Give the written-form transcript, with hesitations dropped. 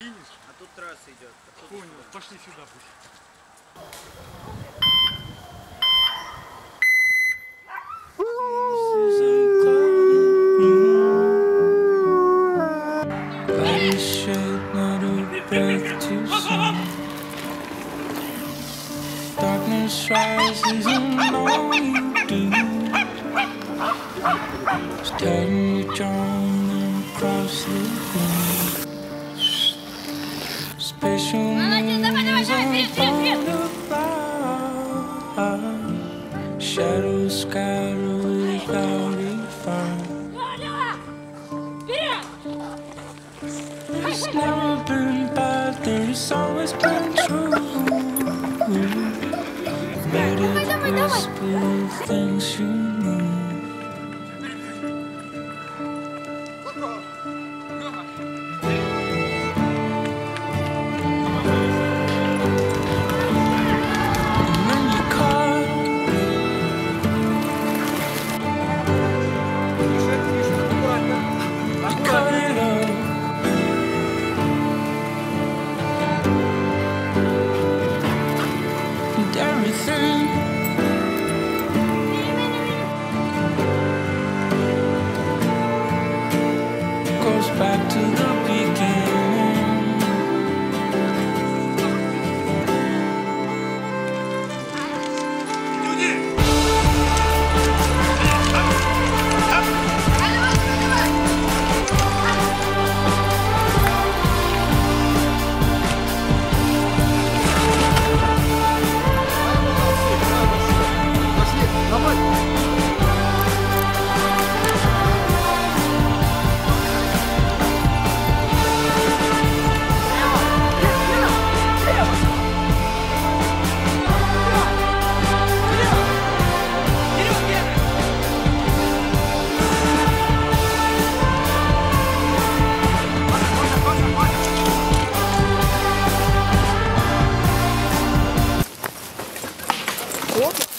А тут трасса идет. Понял, пошли сюда пусть. Darkness rises and all you do is tighten your jaw across the room. Special moons are about shadows scatter without a fire. It's never been bad, it's always been true. Made it whisper things you knew. And when you caught, you cut it up. And everything goes back to the beginning. Оп!